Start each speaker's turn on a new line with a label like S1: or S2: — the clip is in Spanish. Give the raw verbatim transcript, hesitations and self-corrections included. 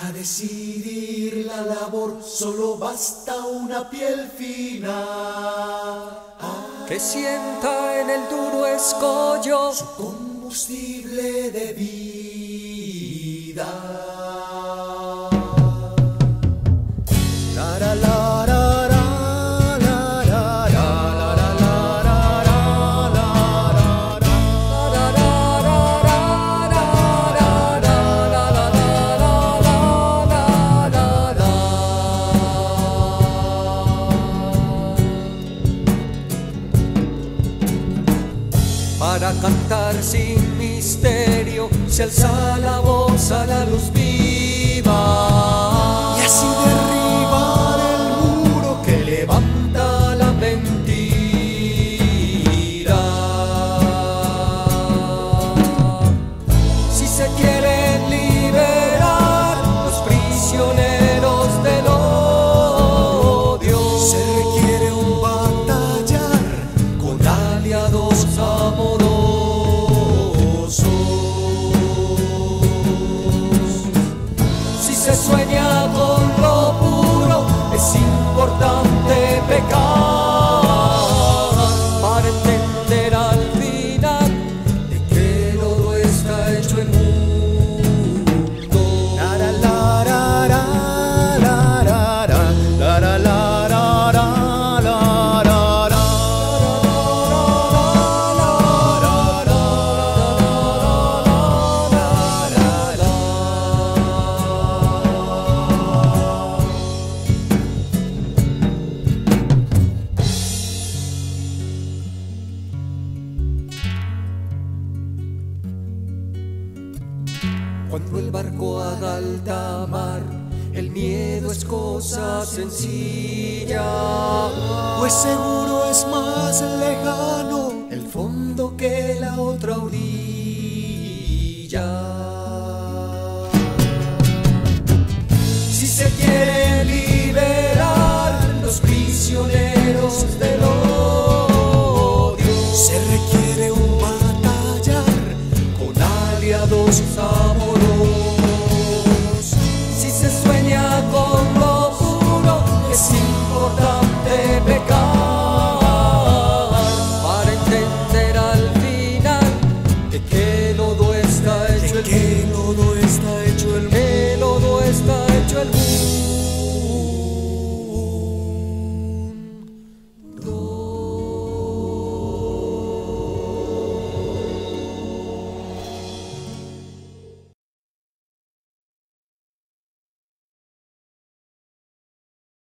S1: Para decidir la labor solo basta una piel fina, ah,
S2: que sienta en el duro escollo
S1: su combustible de vida. La, la, la, la.
S2: Para cantar sin misterio se alza la voz a la luz viva,
S1: Y así derribar el muro que levanta la mentira.
S2: si se quieren liberar los prisioneros del odio,
S1: Se requiere un batallar con aliados amorosos.
S2: si se sueña con lo puro es importante pecar para entender al final de que el oro está hecho el mundo.
S1: La, la, la, la, la, la, la, la, la, la, la, la, la, la.
S2: Cuando el barco haga alta mar, el miedo es cosa sencilla,
S1: Pues seguro es más lejano el fondo que la otra orilla.